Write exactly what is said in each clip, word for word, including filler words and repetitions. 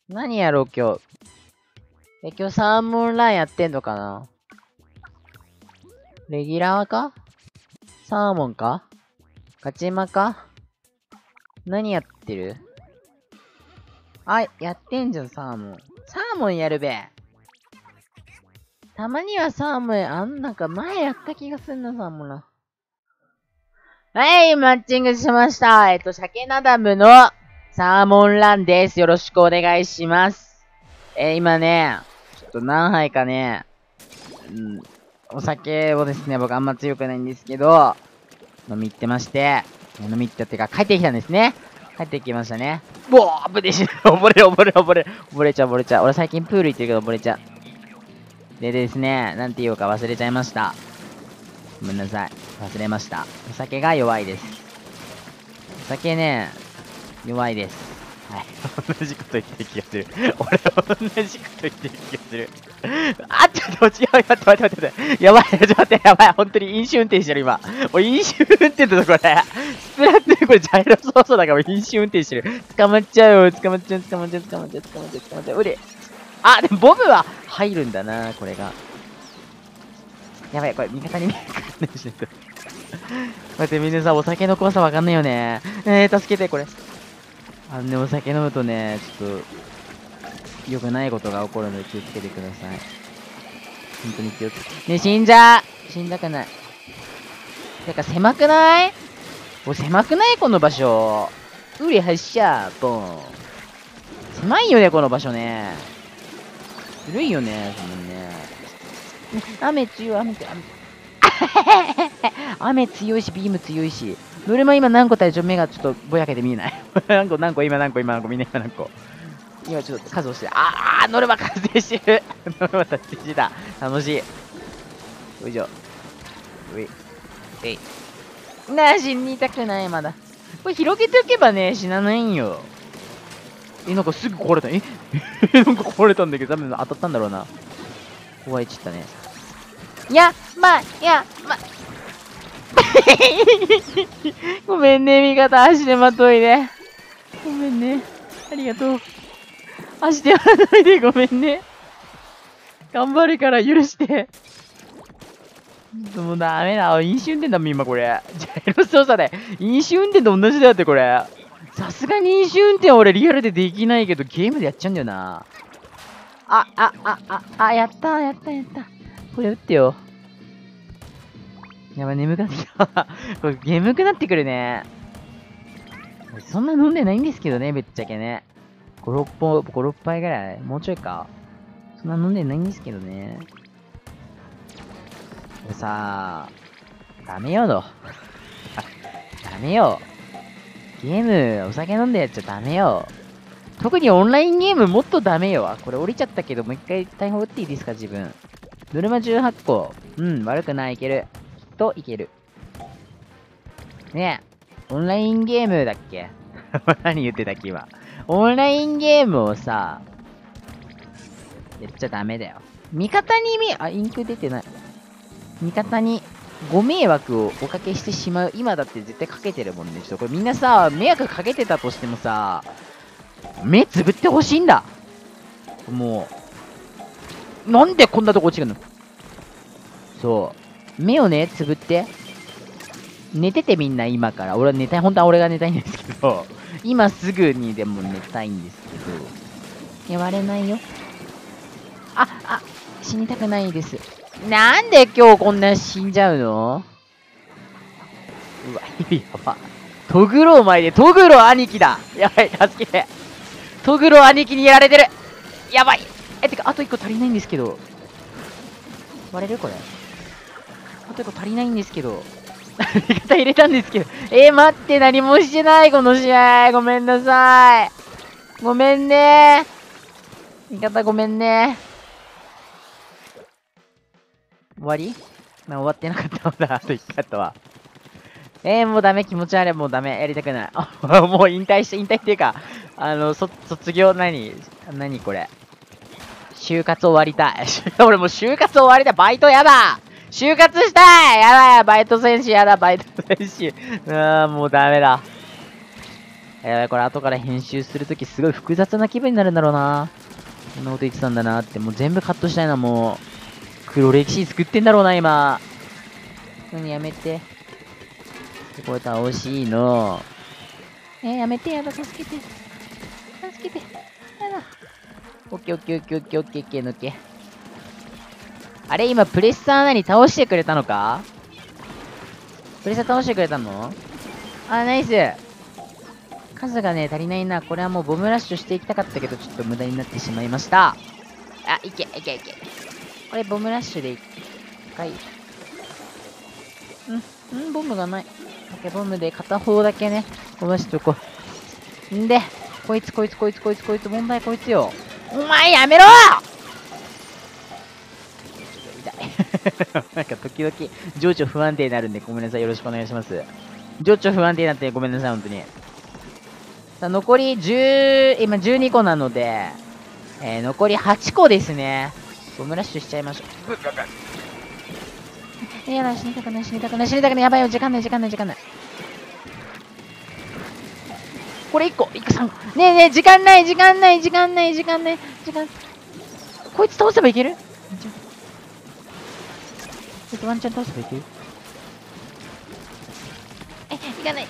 何やろう、今日。え、今日サーモンランやってんのかな？レギュラーか？サーモンか？ガチマか？何やってる？あ、やってんじゃん、サーモン。サーモンやるべ。たまにはサーモン、あんなんか前やった気がすんな、サーモンな。はい、マッチングしました。えっと、鮭ナダムのサーモンランです。よろしくお願いします。えー、今ね、ちょっと何杯かね、うん、お酒をですね、僕あんま強くないんですけど、飲み行ってまして、飲み行ったってか、帰ってきたんですね。帰ってきましたね。ボーぶでし、溺れ、溺れ、溺れ、溺れちゃう、溺れちゃう。俺最近プール行ってるけど溺れちゃう。でですね、なんて言おうか忘れちゃいました。ごめんなさい。忘れました。お酒が弱いです。お酒ね、弱いです。はい。同じこと言ってる気がする。俺は同じこと言ってる気がする。あ、ちょっと違う。待って待って待って待って。やばい。ちょっと待って。やばい。本当に飲酒運転してる今。俺飲酒運転だぞ、これ。スプラトゥーンこれジャイロ操作だから飲酒運転してる。捕まっちゃうよ。捕まっちゃう。捕まっちゃう。捕まっちゃう。捕まっちゃう。捕まっちゃう。うれ。あ、でもボブは入るんだな、これが。やばい。これ味方に見えるかしないと。待って、みんなさ、お酒の怖さわかんないよね。えー、助けて、これ。あのね、お酒飲むとね、ちょっと、良くないことが起こるので気をつけてください。本当に気をつけて。ね、死んじゃう死んだくない。てか、狭くない？お、狭くないこの場所。うり発射、ボーン。狭いよね、この場所ね。ずるいよね、そのね。雨強い、雨強い、雨。雨強いし、ビーム強いし。ノルマ今何個体重目がちょっとぼやけて見えない。何個、何個、今何個、今何個、みんな今何個。今ちょっと数をして、あー、ノルマ達成してる。ノルマ達成してた。楽しい。よいしょ。うい。えい。なあ、死にたくない、まだ。これ広げておけばね、死なないんよ。え、なんかすぐ壊れた。えなんか壊れたんだけど、多分当たったんだろうな。壊れちゃったね。いや、まあ、いや、ま、ごめんね、味方。足でまといで。ごめんね。ありがとう。足でまといでごめんね。頑張るから許して。もうダメだ。飲酒運転だもん、今これ。ジャイロ操作で。飲酒運転と同じだよって、これ。さすがに飲酒運転は俺リアルでできないけど、ゲームでやっちゃうんだよな。あ、あ、あ、あ、あ、やったー、やったやった。これ撃ってよ。やばい、眠くなってきた。これ、眠くなってくるね。そんな飲んでないんですけどね、ぶっちゃけね。ご、ろっぽん、ご、ろっぱいぐらいもうちょいか。そんな飲んでないんですけどね。これさー、ダメよの。ダメよ。ゲーム、お酒飲んでやっちゃダメよ。特にオンラインゲームもっとダメよ。これ降りちゃったけど、もう一回大砲打っていいですか、自分。ノルマじゅうはちこ。うん、悪くない、いける。きっといける。ねえ、オンラインゲームだっけ何言ってたっけ、今。オンラインゲームをさ、やっちゃダメだよ。味方にみ、あ、インク出てない。味方にご迷惑をおかけしてしまう。今だって絶対かけてるもんね。ちょっとこれみんなさ、迷惑かけてたとしてもさ、目つぶってほしいんだ。もう。なんでこんなとこ違うの？そう。目をね、つぶって。寝ててみんな今から。俺は寝たい。本当は俺が寝たいんですけど、今すぐにでも寝たいんですけど。やわれないよ。あ、あ、死にたくないです。なんで今日こんな死んじゃうの？うわ、やば。トグロお前で、トグロ兄貴だ。やばい、助けて。トグロ兄貴にやられてる。やばい。え、てか、あといっこ足りないんですけど。割れるこれ。あといっこ足りないんですけど。味方入れたんですけど。えー、待って、何もしてない、この試合。ごめんなさい。ごめんねー。味方ごめんねー。終わり？まあ、終わってなかったもんだ。あといっかいあったわ。えー、もうダメ、気持ち悪い、もうダメ、やりたくない。あ、もう引退して、引退っていうか、あの、そ、卒業、何、何これ。就活終わりたい。俺もう就活終わりたい。バイトやだ。就活したい。やだや、バイト選手やだ、バイト選手。うわー、もうダメだ。 やばい、これ後から編集するときすごい複雑な気分になるんだろうな。こんなこと言ってたんだなって。もう全部カットしたいな、もう。黒歴史作ってんだろうな、今。何やめて。これ倒しいの。えー、やめて、やだ、助けて。助けて。やだ。オッケーオッケーオッケーオッケーオッケーオッケー抜け。あれ、今、プレッサー何倒してくれたのか？プレッサー倒してくれたの？あ、ナイス。数がね、足りないな。これはもうボムラッシュしていきたかったけど、ちょっと無駄になってしまいました。あ、いけ、いけ、いけ。これ、ボムラッシュで一回。うん、うん、ボムがない。オッケー、ボムで片方だけね、飛ばしとこう。んで、こいつ、こいつ、こいつ、こいつ、こいつ、問題こいつよ。お前やめろ痛い。なんか時々、情緒不安定になるんで、ごめんなさい。よろしくお願いします。情緒不安定になってごめんなさい、本当に。さあ、残りじゅう、今じゅうにこなので、えー、残りはちこですね。ボムラッシュしちゃいましょう。いやだ、死にたくない、死にたくない、死にたくない。やばいよ、時間ない、時間ない、時間ない。これいっこ、いっこさんこ。ねえねえ、時間ない、時間ない、時間ない、時間ない、時間。こいつ倒せばいける？ちょっとワンチャン倒せばいける？え、いかないで。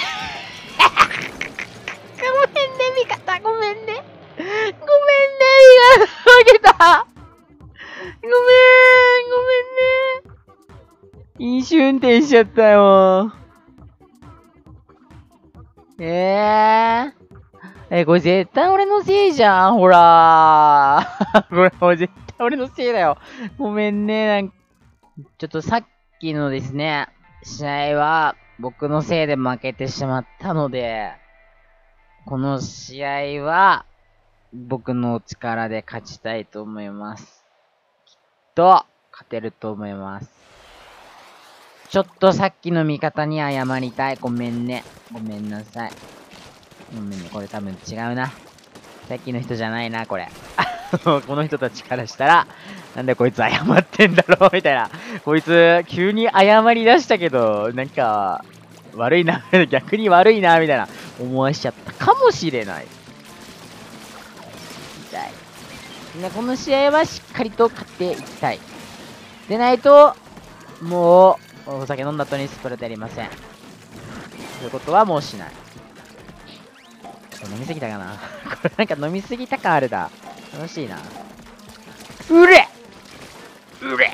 ごめんね、味方、ごめんね。ごめんね、味方、負けた。ごめん、ごめんね。飲酒運転しちゃったよ。えー。え、これ絶対俺のせいじゃん、ほらー。これもう絶対俺のせいだよ。ごめんね、なんか。ちょっとさっきのですね、試合は僕のせいで負けてしまったので、この試合は僕の力で勝ちたいと思います。きっと勝てると思います。ちょっとさっきの味方に謝りたい。ごめんね。ごめんなさい。ごめんね。これ多分違うな。さっきの人じゃないな、これ。この人たちからしたら、なんでこいつ謝ってんだろうみたいな。こいつ、急に謝り出したけど、なんか、悪いな、逆に悪いな、みたいな、思わしちゃったかもしれない。痛い。ね、この試合はしっかりと勝っていきたい。でないと、もう、お酒飲んだ後にスプレーやりません。そういうことはもうしない。飲みすぎたかなこれなんか飲みすぎた感あるだ。楽しいな。うれうれうれ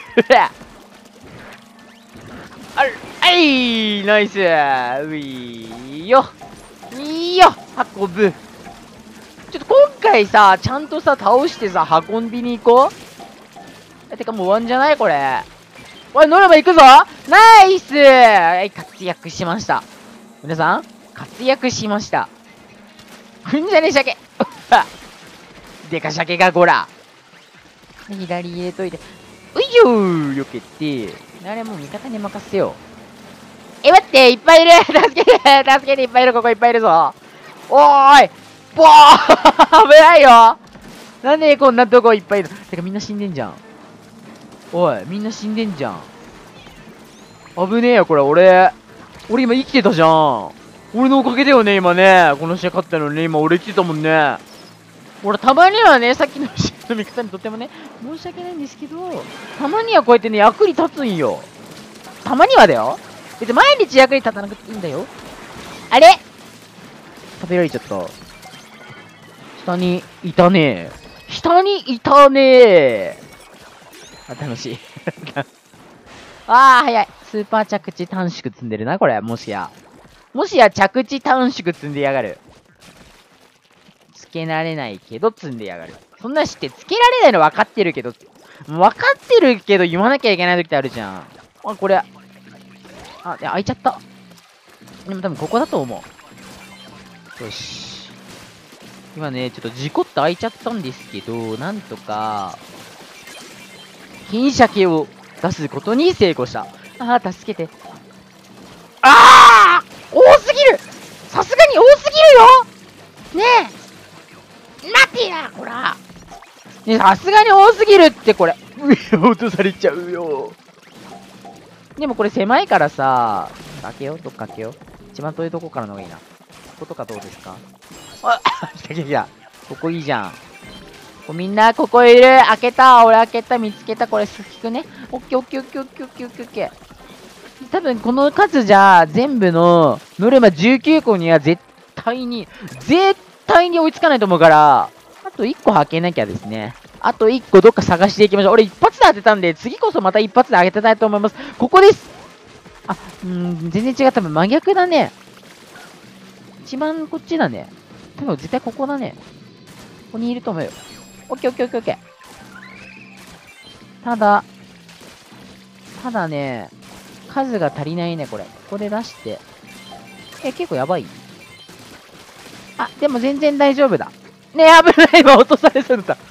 あるあいナイスういよいいよ運ぶちょっと今回さ、ちゃんとさ、倒してさ、運びに行こうえ、てかもう終わんじゃないこれ。おい、ノルマ行くぞナイスはい、活躍しました。皆さん活躍しました。ふんじゃね鮭でか鮭がこら左入れといて。ういよーよけて。あれもう味方に任せよう。え、待っていっぱいいる助けて助けていっぱいいるここいっぱいいるぞおーいボー危ないよなんでこんなとこいっぱいいるてかみんな死んでんじゃん。おい、みんな死んでんじゃん。危ねえよ、これ、俺。俺今生きてたじゃん。俺のおかげだよね、今ね。この試合勝ったのにね、今俺生きてたもんね。俺たまにはね、さっきの試合の味方にとってもね、申し訳ないんですけど、たまにはこうやってね、役に立つんよ。たまにはだよ。別に毎日役に立たなくていいんだよ。あれ食べられちゃった。下にいたね。下にいたね。あ、楽しい。あー、早い。スーパー着地短縮積んでるな、これ。もしや。もしや着地短縮積んでやがる。つけられないけど積んでやがる。そんなしてつけられないの分かってるけど、分かってるけど言わなきゃいけない時ってあるじゃん。あ、これ。あ、いや、開いちゃった。でも多分ここだと思う。よし。今ね、ちょっと事故って開いちゃったんですけど、なんとか、金鮭を出すことに成功した。ああ、助けて。ああ多すぎるさすがに多すぎるよねえ待ってやこらねえ、さすがに多すぎるってこれ。落とされちゃうよ。でもこれ狭いからさ、開けよう、どっか開けよう。一番遠いとこからの方がいいな。 ことかどうですか？あ来た来た来た。ここいいじゃん。こみんな、ここいる。開けた。俺開けた。見つけた。これ、すきくね。オッケーオッケーオッケーオッケーオッケーオッケーオッケー。多分、この数じゃ、全部のノルマじゅうきゅうこには絶対に、絶対に追いつかないと思うから、あといっこ開けなきゃですね。あといっこどっか探していきましょう。俺一発で当てたんで、次こそまた一発で当てたいと思います。ここです。あ、うーん、全然違う。多分真逆だね。一番こっちだね。多分絶対ここだね。ここにいると思うよ。オッケーオッケーオッケーオッケー。ただ、ただね、数が足りないね、これ。ここで出して。え、結構やばい？あ、でも全然大丈夫だ。ねえ、危ない。今落とされそうだった。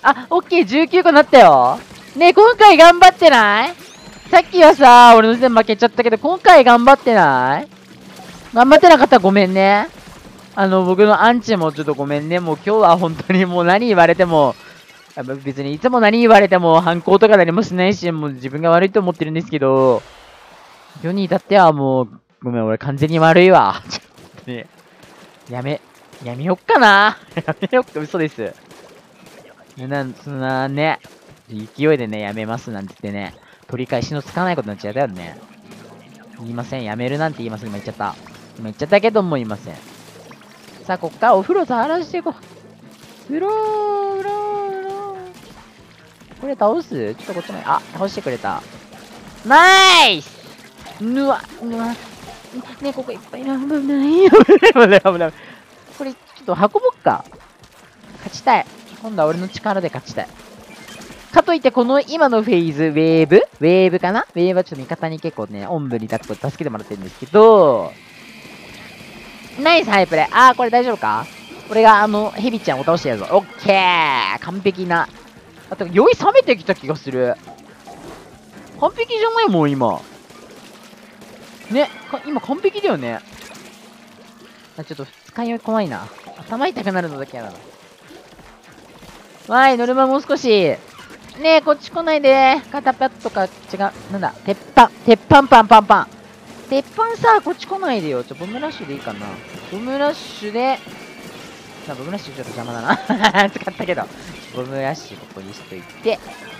あ、オッケー、じゅうきゅうこなったよ。ねえ、今回頑張ってない？さっきはさ、俺の時点負けちゃったけど、今回頑張ってない？頑張ってなかったらごめんね。あの、僕のアンチもちょっとごめんね。もう今日は本当にもう何言われても、別にいつも何言われても反抗とか何もしないし、もう自分が悪いと思ってるんですけど、今日に至ってはもう、ごめん、俺完全に悪いわ。ちょっとね、やめ、やめよっかな。やめよっか、嘘です。な、そんなね、勢いでね、やめますなんて言ってね、取り返しのつかないことになっちゃったよね。言いません。やめるなんて言いません。今言っちゃった。今言っちゃったけども言いません。さあ、こっからお風呂触らしていこう。うろー、うろー、うろー。これ倒す？ちょっとこっちまで。あ、倒してくれた。ナイス！ぬわ、ぬわ。ね、ここいっぱいな。危ない。危ない、危ない、危ない。これ、ちょっと運ぼっか。勝ちたい。今度は俺の力で勝ちたい。かといって、この今のフェーズ、ウェーブウェーブかなウェーブはちょっと味方に結構ね、おんぶに抱っこ助けてもらってるんですけど、ナイスハイプレイ。あー、これ大丈夫か？俺があの、ヘビちゃんを倒してやるぞ。オッケー！完璧な。あと、酔い冷めてきた気がする。完璧じゃないもん、今。ね、今完璧だよね。あ、ちょっと使い酔い怖いな。頭痛くなるのだけやだな。わーい、ノルマもう少し。ねえ、こっち来ないで。肩パッとか違う。なんだ、鉄板。鉄板パンパンパン。鉄板さ、こっち来ないでよ。ちょ、ボムラッシュでいいかな。ボムラッシュで、な、ボムラッシュちょっと邪魔だな。使ったけど。ボムラッシュここにしといて。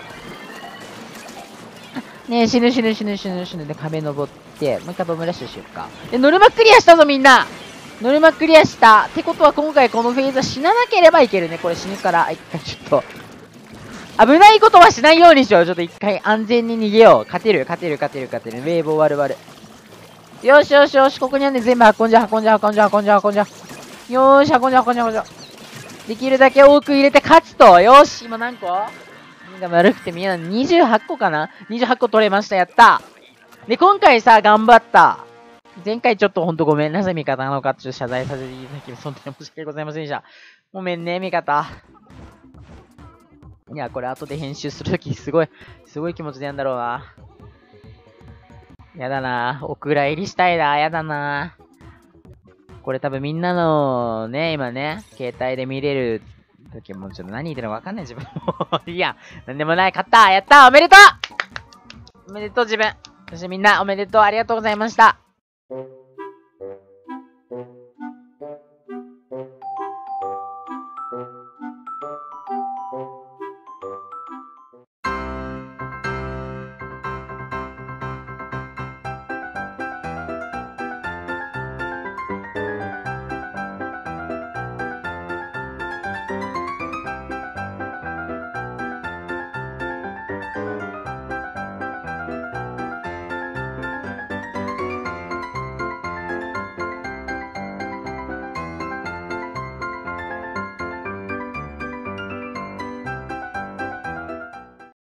ねえ、死ぬ死ぬ死ぬ死ぬ死ぬで壁登って、もう一回ボムラッシュしよっか。で、ノルマクリアしたぞみんな。ノルマクリアした。ってことは今回このフェーズは死ななければいけるね。これ死ぬから、一回ちょっと。危ないことはしないようにしよう。ちょっと一回安全に逃げよう。勝てる、勝てる、勝てる、勝てる。ウェーブ終わる終わる。よしよしよし、ここにあるね、全部運んじゃ、運んじゃ、運んじゃ、運んじゃ、運んじゃ。よーし、運んじゃ、運んじゃ、運んじゃ。できるだけ多く入れて勝つと。よし、今何個？目が丸くて見えない。にじゅうはっこかな ?にじゅうはち 個取れました。やった。で、今回さ、頑張った。前回ちょっとほんとごめんなさい、味方なのか、ちょっと謝罪させていただきます。本当に申し訳ございませんでした。ごめんね、味方。いや、これ後で編集するとき、すごい、すごい気持ちでやんだろうな。やだな。お蔵入りしたいな。やだな。これ多分みんなのね、今ね、携帯で見れるときもちょっと何言ってるのかわかんない自分も。いや、なんでもない。勝った。やった。おめでとうおめでとう自分。そしてみんなおめでとう。ありがとうございました。